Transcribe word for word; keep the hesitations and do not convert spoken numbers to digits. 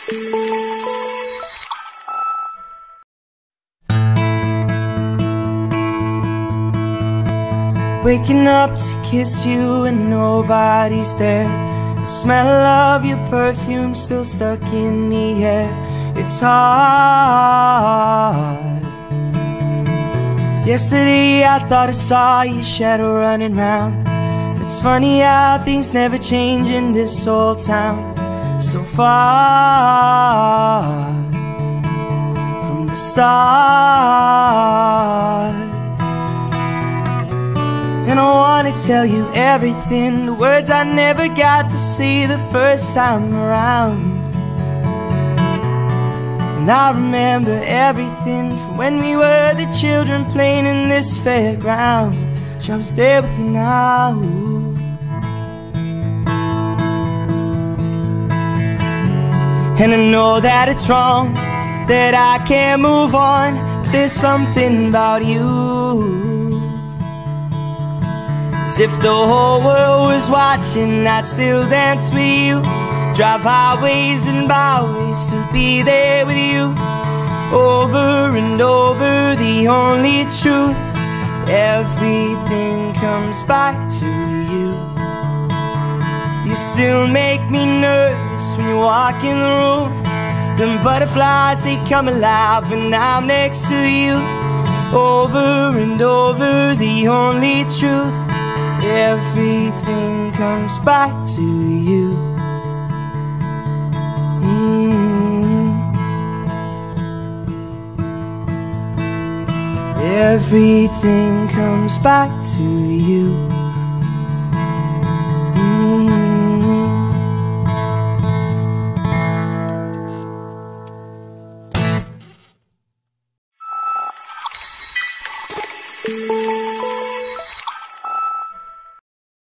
Waking up to kiss you and nobody's there. The smell of your perfume still stuck in the air. It's hard. Yesterday I thought I saw your shadow running round. It's funny how things never change in this old town. So far from the start. And I wanna tell you everything, the words I never got to say the first time around. And I remember everything from when we were the children playing in this fairground. Wish I was there with you now. And I know that it's wrong, that I can't move on, but there's something about you. As if the whole world was watching, I'd still dance with you. Drive highways and byways to be there with you. Over and over, the only truth, everything comes back to you. You still make me nervous when you walk in the room. Them butterflies, they come alive when I'm next to you. Over and over, the only truth, everything comes back to you. mm. Everything comes back to you. mm.